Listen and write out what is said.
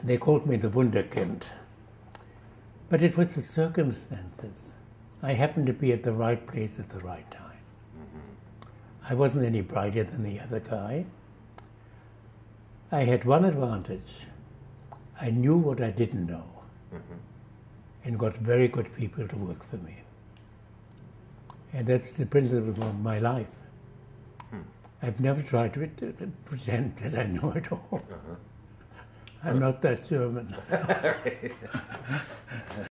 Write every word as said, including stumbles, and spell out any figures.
They called me the Wunderkind. But it was the circumstances. I happened to be at the right place at the right time. Mm-hmm. I wasn't any brighter than the other guy. I had one advantage. I knew what I didn't know, mm-hmm. and got very good people to work for me. And that's the principle of my life. Hmm. I've never tried to, to, to pretend that I know it all. Uh-huh. I'm not that German.